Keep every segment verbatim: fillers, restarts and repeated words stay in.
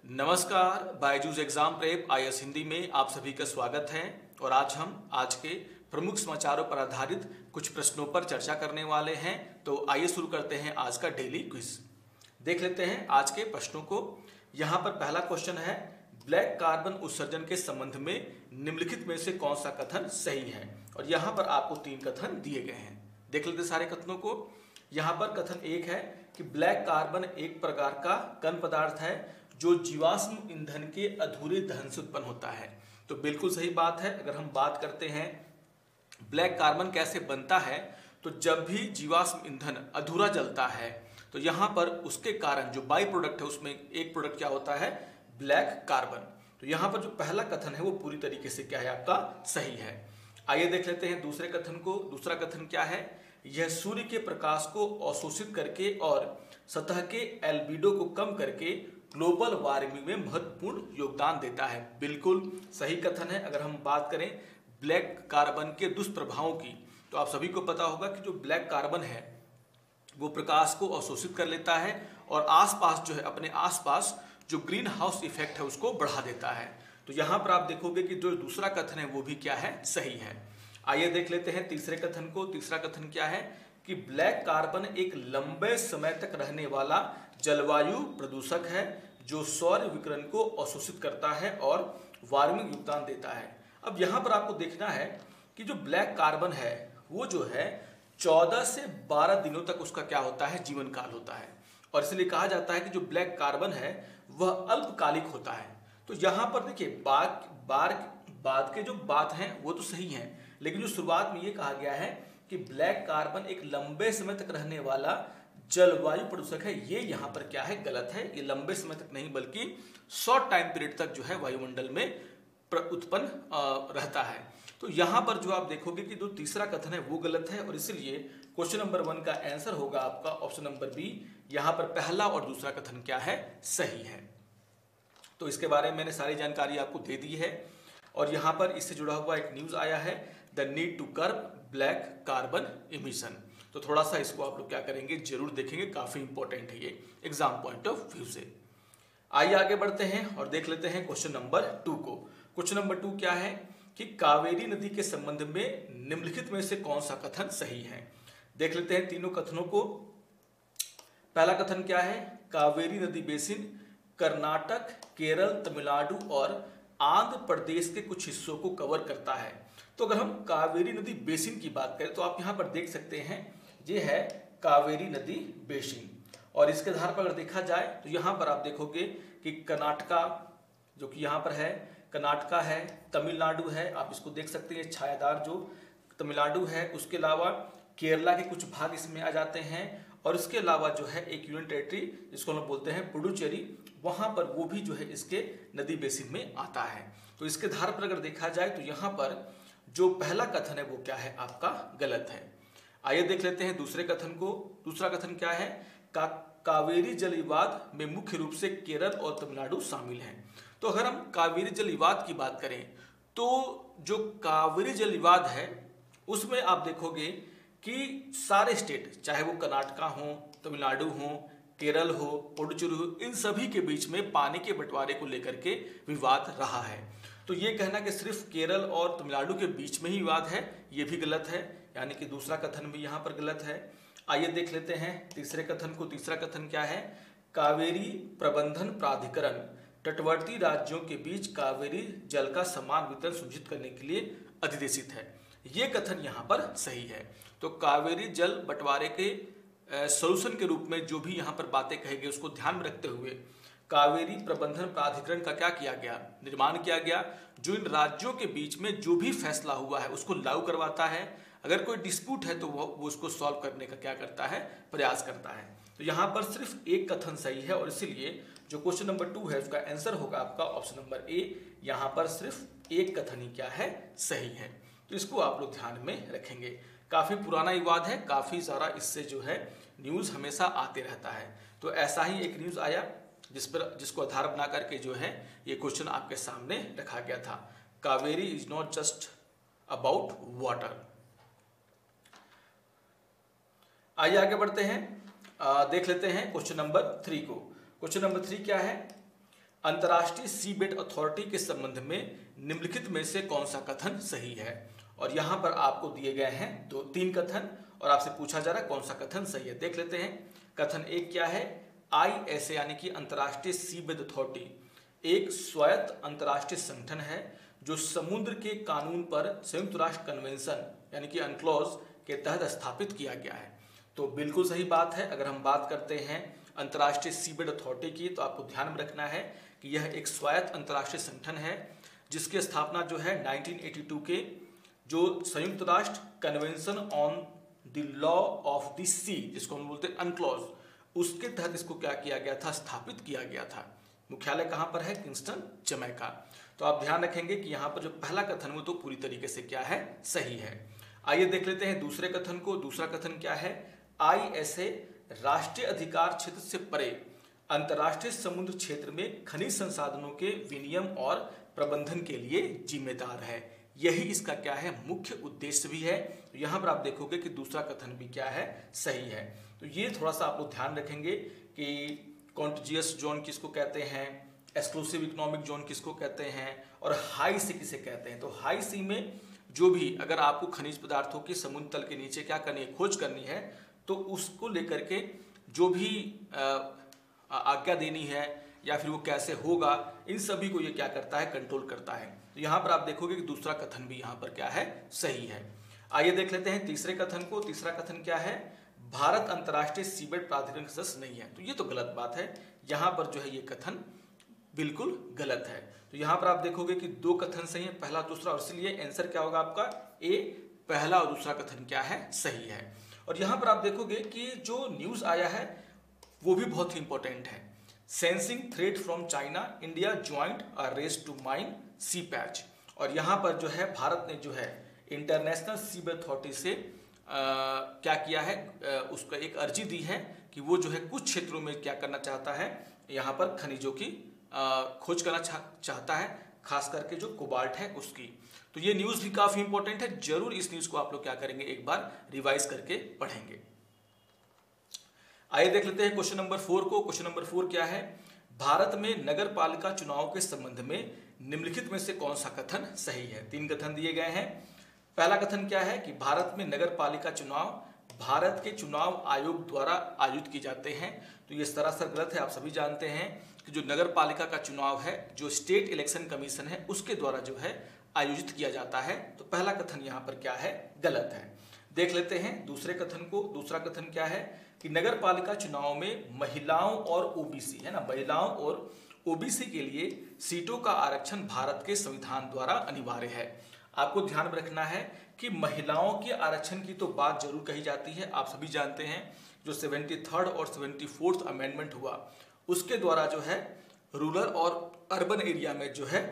नमस्कार, Byju's exam prep I A S Hindi में आप सभी का स्वागत है। और आज हम आज के प्रमुख समाचारों पर आधारित कुछ प्रश्नों पर चर्चा करने वाले हैं। तो आइए शुरू करते हैं आज का डेली क्विज। देख लेते हैं आज के प्रश्नों को। यहाँ पर पहला क्वेश्चन है, ब्लैक कार्बन उत्सर्जन के संबंध में निम्नलिखित में से कौन सा कथन सही है। और यहाँ पर आपको तीन कथन दिए गए हैं। देख लेते सारे कथनों को। यहाँ पर कथन एक है कि ब्लैक कार्बन एक प्रकार का कण पदार्थ है जो जीवाश्म ईंधन के अधूरे दहन से उत्पन्न होता है। तो बिल्कुल सही बात है। अगर हम बात करते हैं ब्लैक कार्बन कैसे बनता है, तो जब भी जीवाश्म ईंधन अधूरा जलता है तो यहाँ पर उसके कारण जो बाई प्रोडक्ट है उसमें एक प्रोडक्ट क्या होता है, ब्लैक कार्बन। तो यहाँ पर जो पहला कथन है वो पूरी तरीके से क्या है, आपका सही है। आइए देख लेते हैं दूसरे कथन को। दूसरा कथन क्या है, यह सूर्य के प्रकाश को अवशोषित करके और सतह के एल्बिडो को कम करके ग्लोबल वार्मिंग में महत्वपूर्ण योगदान देता है। बिल्कुल सही कथन है। अगर हम बात करें ब्लैक कार्बन के दुष्प्रभावों की, तो आप सभी को पता होगा कि जो ब्लैक कार्बन है वो प्रकाश को अवशोषित कर लेता है और आसपास जो है अपने आसपास जो ग्रीन हाउस इफेक्ट है उसको बढ़ा देता है। तो यहाँ पर आप देखोगे कि जो दूसरा कथन है वो भी क्या है, सही है। आइए देख लेते हैं तीसरे कथन को। तीसरा कथन क्या है कि ब्लैक कार्बन एक लंबे समय तक रहने वाला जलवायु प्रदूषक है जो सौर विकिरण को अवशोषित करता है और वार्मिंग योगदान देता है। अब यहाँ पर आपको देखना है कि जो ब्लैक कार्बन है वो जो है चौदह से बारह दिनों तक उसका क्या होता है, जीवन काल होता है। और इसलिए कहा जाता है कि जो ब्लैक कार्बन है वह अल्पकालिक होता है। तो यहाँ पर देखिए बाद बार बाद के जो बात हैं वो तो सही हैं, लेकिन जो शुरुआत में ये कहा गया है कि ब्लैक कार्बन एक लंबे समय तक रहने वाला जलवायु प्रदूषक है, ये यहाँ पर क्या है, गलत है। ये लंबे समय तक नहीं बल्कि शॉर्ट टाइम पीरियड तक जो है वायुमंडल में उत्पन्न रहता है। तो यहाँ पर जो आप देखोगे कि जो तीसरा कथन है वो गलत है और इसलिए क्वेश्चन नंबर वन का आंसर होगा आपका ऑप्शन नंबर बी। यहाँ पर पहला और दूसरा कथन क्या है, सही है। तो इसके बारे में मैंने सारी जानकारी आपको दे दी है। और यहाँ पर इससे जुड़ा हुआ एक न्यूज आया है, the need to curb black carbon emission. तो थोड़ा सा इसको आप लोग क्या करेंगे, जरूर देखेंगे, काफी इंपॉर्टेंट है ये एग्जाम पॉइंट ऑफ व्यू से। आइए आगे बढ़ते हैं और देख लेते हैं क्वेश्चन नंबर टू को। क्वेश्चन नंबर टू क्या है कि कावेरी नदी के संबंध में निम्नलिखित में से कौन सा कथन सही है। देख लेते हैं तीनों कथनों को। पहला कथन क्या है, कावेरी नदी बेसिन कर्नाटक, केरल, तमिलनाडु और आंध्र प्रदेश के कुछ हिस्सों को कवर करता है। तो अगर हम कावेरी नदी बेसिन की बात करें तो आप यहाँ पर देख सकते हैं, ये है कावेरी नदी बेसिन। और इसके आधार पर अगर देखा जाए तो यहाँ पर आप देखोगे कि कर्नाटका जो कि यहाँ पर है, कर्नाटका है, तमिलनाडु है, आप इसको देख सकते हैं छायादार जो तमिलनाडु है, उसके अलावा केरला के कुछ भाग इसमें आ जाते हैं। और इसके अलावा जो है एक यूनियन टेरिटरी जिसको हम बोलते हैं पुडुचेरी, वहां पर वो भी जो है इसके नदी बेसिन में आता है। तो इसके आधार पर अगर देखा जाए तो यहाँ पर जो पहला कथन है वो क्या है, आपका गलत है। आइए देख लेते हैं दूसरे कथन को। दूसरा कथन क्या है, का कावेरी जल विवाद में मुख्य रूप से केरल और तमिलनाडु शामिल हैं। तो अगर हम कावेरी जल विवाद की बात करें तो जो कावेरी जल विवाद है उसमें आप देखोगे कि सारे स्टेट, चाहे वो कर्नाटका हो, तमिलनाडु हो, केरल हो, पुडुचेरी हो, इन सभी के बीच में पानी के बंटवारे को लेकर के विवाद रहा है। तो ये कहना कि सिर्फ केरल और तमिलनाडु के बीच में ही विवाद है, ये भी गलत है, यानी कि दूसरा कथन भी यहाँ पर गलत है। आइए देख लेते हैं तीसरे कथन को। तीसरा कथन क्या है, कावेरी प्रबंधन प्राधिकरण तटवर्ती राज्यों के बीच कावेरी जल का समान वितरण सुनिश्चित करने के लिए अधिदेशित है। ये कथन यहाँ पर सही है। तो कावेरी जल बंटवारे के सॉल्यूशन के रूप में जो भी यहाँ पर बातें कही गई उसको ध्यान में रखते हुए कावेरी प्रबंधन प्राधिकरण का क्या किया गया, निर्माण किया गया, जो इन राज्यों के बीच में जो भी फैसला हुआ है उसको लागू करवाता है। अगर कोई डिस्प्यूट है तो वो वो उसको सॉल्व करने का क्या करता है, प्रयास करता है। तो यहाँ पर सिर्फ एक कथन सही है और इसीलिए जो क्वेश्चन नंबर टू है उसका आंसर होगा आपका ऑप्शन नंबर ए। यहाँ पर सिर्फ एक कथन ही क्या है, सही है। तो इसको आप लोग ध्यान में रखेंगे। काफी पुराना विवाद है, काफी सारा इससे जो है न्यूज हमेशा आते रहता है। तो ऐसा ही एक न्यूज आया जिस पर जिसको आधार बना करके जो है ये क्वेश्चन आपके सामने रखा गया था, Kaveri is not just about water. आइए आगे बढ़ते हैं, आ, देख लेते हैं क्वेश्चन नंबर थ्री को। क्वेश्चन नंबर थ्री क्या है, अंतर्राष्ट्रीय सीबेड अथॉरिटी के संबंध में निम्नलिखित में से कौन सा कथन सही है। और यहां पर आपको दिए गए हैं दो तीन कथन और आपसे पूछा जा रहा है कौन सा कथन सही है। देख लेते हैं। कथन एक क्या है, आई एस ए यानी कि अंतर्राष्ट्रीय सीबेड अथॉरिटी एक स्वायत्त अंतर्राष्ट्रीय संगठन है जो समुद्र के कानून पर संयुक्त राष्ट्र कन्वेंशन यानी कि अनक्लॉज के तहत स्थापित किया गया है। तो बिल्कुल सही बात है। अगर हम बात करते हैं अंतर्राष्ट्रीय सीबेड अथॉरिटी की तो आपको ध्यान में रखना है कि यह एक स्वायत्त अंतर्राष्ट्रीय संगठन है जिसकी स्थापना जो है नाइनटीन एटी टू के जो संयुक्त राष्ट्र convention on the law of the sea जिसको हम बोलते हैं अनक्लॉज, उसके तहत इसको क्या किया गया था, स्थापित किया गया था। मुख्यालय कहां पर है, किंगस्टन, जमैका। तो आप ध्यान रखेंगे कि यहां पर जो पहला कथन वो तो पूरी तरीके से क्या है, सही है। आइए देख लेते हैं दूसरे कथन को। दूसरा कथन क्या है, आई एस ए राष्ट्रीय अधिकार क्षेत्र से परे अंतर्राष्ट्रीय समुद्र क्षेत्र में खनिज संसाधनों के विनियम और प्रबंधन के लिए जिम्मेदार है। यही इसका क्या है, मुख्य उद्देश्य भी है। तो यहां पर आप देखोगे कि दूसरा कथन भी क्या है, सही है। तो ये थोड़ा सा आप लोग ध्यान रखेंगे कि कॉन्टिजियस जोन किसको कहते हैं, एक्सक्लूसिव इकोनॉमिक जोन किसको कहते हैं और हाई सी किसे कहते हैं। तो हाई सी में जो भी अगर आपको खनिज पदार्थों की समुद्र तल के नीचे क्या करनी है, खोज करनी है, तो उसको लेकर के जो भी आज्ञा देनी है या फिर वो कैसे होगा, इन सभी को ये क्या करता है, कंट्रोल करता है। तो यहाँ पर आप देखोगे कि दूसरा कथन भी यहाँ पर क्या है, सही है। आइए देख लेते हैं तीसरे कथन को। तीसरा कथन क्या है, भारत अंतर्राष्ट्रीय सीबेड प्राधिकरण का सदस्य नहीं है। तो ये तो गलत बात है। यहाँ पर जो है ये कथन बिल्कुल गलत है। तो यहाँ पर आप देखोगे कि दो कथन सही है, पहला दूसरा, और इसलिए आंसर क्या होगा आपका, ए, पहला और दूसरा कथन क्या है, सही है। और यहाँ पर आप देखोगे कि जो न्यूज आया है वो भी बहुत ही इंपॉर्टेंट है। Sensing threat from China, India joins a race to mine sea patch. और यहाँ पर जो है भारत ने जो है इंटरनेशनल सीबेड अथॉरिटी से आ, क्या किया है, आ, उसका एक अर्जी दी है कि वो जो है कुछ क्षेत्रों में क्या करना चाहता है, यहाँ पर खनिजों की आ, खोज करना चाह, चाहता है, खास करके जो कोबाल्ट है उसकी। तो ये न्यूज़ भी काफ़ी इंपॉर्टेंट है। जरूर इस न्यूज़ को आप लोग क्या करेंगे, एक बार रिवाइज करके पढ़ेंगे। आइए देख लेते हैं क्वेश्चन नंबर फोर को। क्वेश्चन नंबर फोर क्या है, भारत में नगर पालिका चुनाव के संबंध में निम्नलिखित में से कौन सा कथन सही है। तीन कथन दिए गए हैं। पहला कथन क्या है कि भारत में नगर पालिका चुनाव भारत के चुनाव आयोग द्वारा आयोजित किए जाते हैं। तो ये सरासर गलत है। आप सभी जानते हैं कि जो नगर पालिका का चुनाव है, जो स्टेट इलेक्शन कमीशन है, उसके द्वारा जो है आयोजित किया जाता है। तो पहला कथन यहाँ पर क्या है, गलत है। देख लेते हैं दूसरे कथन को। दूसरा कथन क्या है कि नगर पालिका चुनाव में महिलाओं और ओबीसी, है ना, महिलाओं और ओबीसी के लिए सीटों का आरक्षण भारत के संविधान द्वारा अनिवार्य है। आपको ध्यान में रखना है कि महिलाओं के आरक्षण की तो बात जरूर कही जाती है। आप सभी जानते हैं जो सेवेंटी थर्ड और सेवेंटी फोर्थ अमेंडमेंट हुआ, उसके द्वारा जो है रूरल और अर्बन एरिया में जो है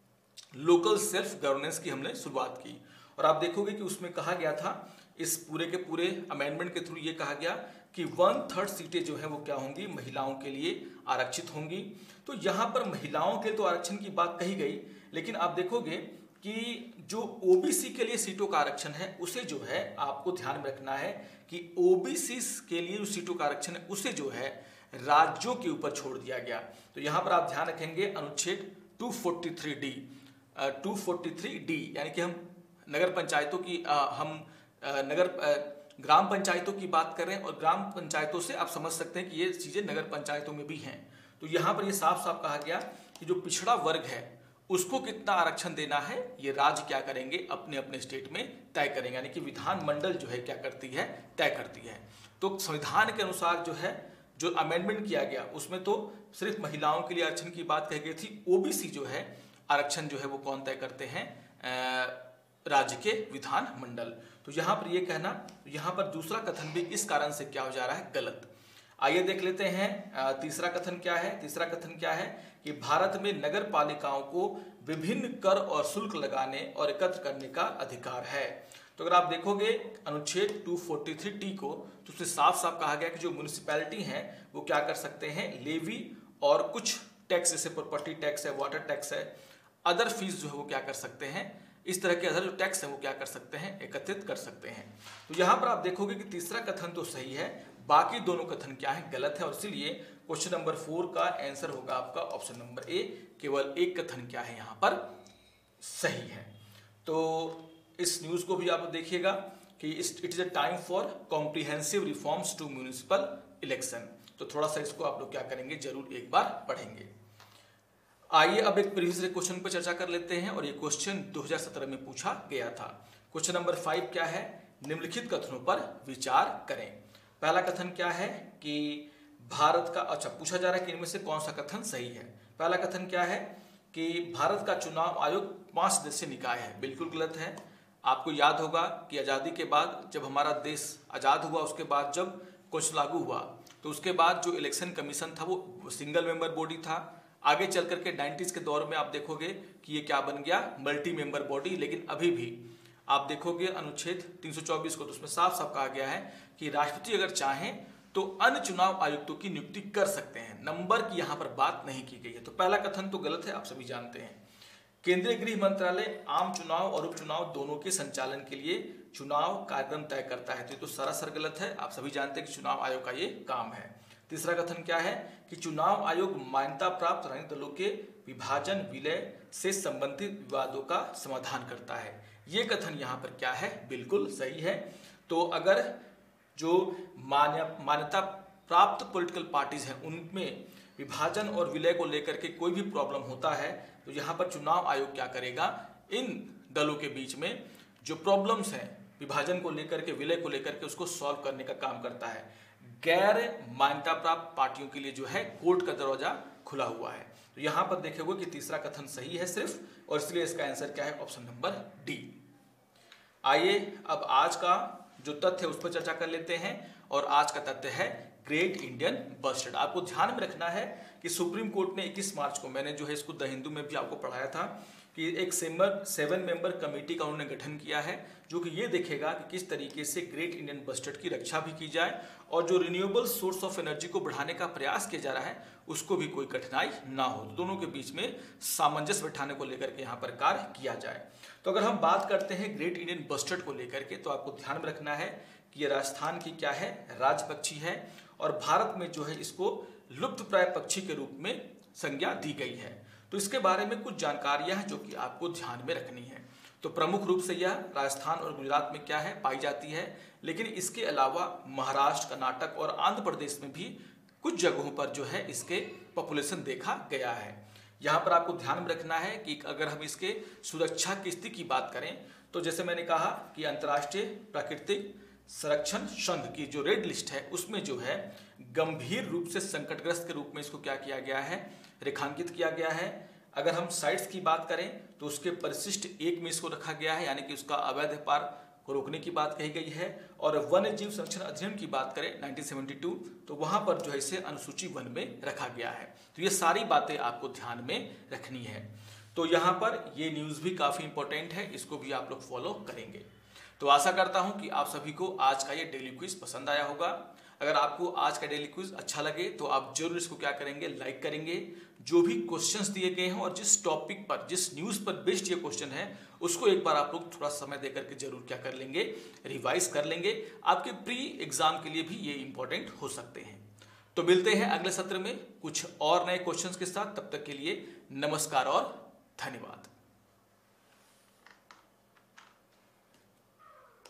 लोकल सेल्फ गवर्नेंस की हमने शुरुआत की। और आप देखोगे कि उसमें कहा गया था, इस पूरे के पूरे अमेंडमेंट के थ्रू ये कहा गया कि वन थर्ड सीटें जो है वो क्या होंगी, महिलाओं के लिए आरक्षित होंगी। तो यहाँ पर महिलाओं के तो आरक्षण की बात कही गई, लेकिन आप देखोगे कि जो ओबीसी के लिए सीटों का आरक्षण है उसे जो है आपको ध्यान में रखना है कि ओबीसी के लिए जो सीटों का आरक्षण है उसे जो है राज्यों के ऊपर छोड़ दिया गया। तो यहाँ पर आप ध्यान रखेंगे अनुच्छेद two forty three D two forty three D यानी कि हम नगर पंचायतों की आ, हम आ, नगर आ, ग्राम पंचायतों की बात कर रहे हैं और ग्राम पंचायतों से आप समझ सकते हैं कि ये चीजें नगर पंचायतों में भी हैं। तो यहाँ पर ये साफ साफ कहा गया कि जो पिछड़ा वर्ग है उसको कितना आरक्षण देना है ये राज्य क्या करेंगे, अपने अपने स्टेट में तय करेंगे, यानी कि विधानमंडल जो है क्या करती है, तय करती है। तो संविधान के अनुसार जो है जो अमेंडमेंट किया गया उसमें तो सिर्फ महिलाओं के लिए आरक्षण की बात कही गई थी। ओबीसी जो है आरक्षण जो है वो कौन तय करते हैं, राज्य के विधानमंडल। तो यहाँ पर ये कहना, यहाँ पर दूसरा कथन भी इस कारण से क्या हो जा रहा है, गलत। आइए देख लेते हैं तीसरा कथन क्या है। तीसरा कथन क्या है कि भारत में नगर पालिकाओं को विभिन्न कर और शुल्क लगाने और एकत्र करने का अधिकार है। तो अगर आप देखोगे अनुच्छेद टू फोर्टी थ्री टी को, तो उसमें साफ साफ कहा गया कि जो म्युनिसिपैलिटी हैं वो क्या कर सकते हैं, लेवी और कुछ टैक्स जैसे प्रॉपर्टी टैक्स है, वाटर टैक्स है, अदर फीस जो है वो क्या कर सकते हैं, इस तरह के अदर जो टैक्स है वो क्या कर सकते हैं, एकत्रित कर सकते हैं। तो यहाँ पर आप देखोगे कि तीसरा कथन तो सही है, बाकी दोनों कथन क्या है, गलत है। और इसीलिए क्वेश्चन नंबर फोर का आंसर होगा आपका ऑप्शन नंबर ए, केवल एक कथन क्या है यहाँ पर सही है। तो इस न्यूज को भी आप देखिएगा कि it is a time for comprehensive reforms to municipal election. तो थोड़ा सा इसको आप लोग क्या करेंगे, जरूर एक बार पढ़ेंगे। आइए अब एक प्रीवियस क्वेश्चन पर चर्चा कर लेते हैं और ये क्वेश्चन दो हज़ार सत्रह में पूछा गया था। क्वेश्चन नंबर फाइव क्या है, निम्नलिखित कथनों पर विचार करें। पहला कथन क्या है कि भारत का, अच्छा पूछा जा रहा है कि इनमें से कौन सा कथन सही है। पहला कथन क्या है कि भारत का चुनाव आयोग पांच सदस्यीय निकाय है, बिल्कुल गलत है। आपको याद होगा कि आज़ादी के बाद जब हमारा देश आज़ाद हुआ, उसके बाद जब कुछ लागू हुआ, तो उसके बाद जो इलेक्शन कमीशन था वो सिंगल मेंबर बॉडी था। आगे चल करके नाइन्टीज के दौर में आप देखोगे कि ये क्या बन गया, मल्टी मेंबर बॉडी। लेकिन अभी भी आप देखोगे अनुच्छेद तीन सौ चौबीस को, तो उसमें साफ साफ कहा गया है कि राष्ट्रपति अगर चाहें तो अन्य चुनाव आयुक्तों की नियुक्ति कर सकते हैं। नंबर की यहाँ पर बात नहीं की गई है। तो पहला कथन तो गलत है, आप सभी जानते हैं। केंद्रीय गृह मंत्रालय आम चुनाव और उपचुनाव दोनों के संचालन के लिए चुनाव कार्यक्रम तय करता है। तो ये तो सरासर गलत है, आप सभी जानते हैं कि चुनाव आयोग का ये काम है। तीसरा कथन क्या है कि चुनाव आयोग मान्यता प्राप्त राजनीतिक दलों के विभाजन विलय से संबंधित विवादों का समाधान करता है। ये कथन यहाँ पर क्या है, बिल्कुल सही है। तो अगर जो मान्य मान्यता प्राप्त पॉलिटिकल पार्टीज हैं उनमें विभाजन और विलय को लेकर के कोई भी प्रॉब्लम होता है, तो यहाँ पर चुनाव आयोग क्या करेगा, इन दलों के बीच में जो प्रॉब्लम्स हैं विभाजन को लेकर के, विलय को लेकर के, उसको सॉल्व करने का काम करता है। गैर मान्यता प्राप्त पार्टियों के लिए जो है कोर्ट का दरवाजा खुला हुआ है। तो यहाँ पर देखेंगे कि तीसरा कथन सही है सिर्फ, और इसलिए इसका आंसर क्या है, ऑप्शन नंबर डी। आइए अब आज का जो तथ्य है उस पर चर्चा कर लेते हैं। और आज का तथ्य है ग्रेट इंडियन बस्टर्ड। आपको ध्यान में रखना है कि सुप्रीम कोर्ट ने इक्कीस मार्च को, मैंने जो है इसको द हिंदू में भी आपको पढ़ाया था, कि एक सेवर सेवन मेंबर कमेटी का उन्होंने गठन किया है जो कि ये देखेगा कि किस तरीके से ग्रेट इंडियन बस्टर्ड की रक्षा भी की जाए और जो रिन्यूएबल सोर्स ऑफ एनर्जी को बढ़ाने का प्रयास किया जा रहा है उसको भी कोई कठिनाई ना हो, तो दोनों के बीच में सामंजस्य बैठाने को लेकर के यहाँ पर कार्य किया जाए। तो अगर हम बात करते हैं ग्रेट इंडियन बस्टर्ड को लेकर के, तो आपको ध्यान में रखना है कि ये राजस्थान की क्या है, राज पक्षी है, और भारत में जो है इसको लुप्त प्राय पक्षी के रूप में संज्ञा दी गई है। तो इसके बारे में कुछ जानकारियां हैं जो कि आपको ध्यान में रखनी है। तो प्रमुख रूप से यह राजस्थान और गुजरात में क्या है, पाई जाती है, लेकिन इसके अलावा महाराष्ट्र, कर्नाटक और आंध्र प्रदेश में भी कुछ जगहों पर जो है इसके पॉपुलेशन देखा गया है। यहाँ पर आपको ध्यान में रखना है कि अगर हम इसके सुरक्षा की स्थिति की बात करें, तो जैसे मैंने कहा कि अंतर्राष्ट्रीय प्राकृतिक संरक्षण संघ की जो रेड लिस्ट है उसमें जो है गंभीर रूप से संकटग्रस्त के रूप में इसको क्या किया गया है, रेखांकित किया गया है। अगर हम साइट्स की बात करें तो उसके परिशिष्ट एक में इसको रखा गया है, यानी कि उसका अवैध व्यापार को रोकने की बात कही गई है। और वन्य जीव संरक्षण अधिनियम की बात करें उन्नीस सौ बहत्तर, तो वहां पर जो है इसे अनुसूची वन में रखा गया है। तो ये सारी बातें आपको ध्यान में रखनी है। तो यहाँ पर ये न्यूज़ भी काफ़ी इंपॉर्टेंट है, इसको भी आप लोग फॉलो करेंगे। तो आशा करता हूं कि आप सभी को आज का ये डेली क्विज पसंद आया होगा। अगर आपको आज का डेली क्विज अच्छा लगे तो आप जरूर इसको क्या करेंगे, लाइक करेंगे। जो भी क्वेश्चंस दिए गए हैं और जिस टॉपिक पर, जिस न्यूज़ पर बेस्ड ये क्वेश्चन है, उसको एक बार आप लोग थोड़ा समय देकर के जरूर क्या कर लेंगे, रिवाइज कर लेंगे। आपके प्री एग्जाम के लिए भी ये इंपॉर्टेंट हो सकते हैं। तो मिलते हैं अगले सत्र में कुछ और नए क्वेश्चंस के साथ। तब तक के लिए नमस्कार और धन्यवाद।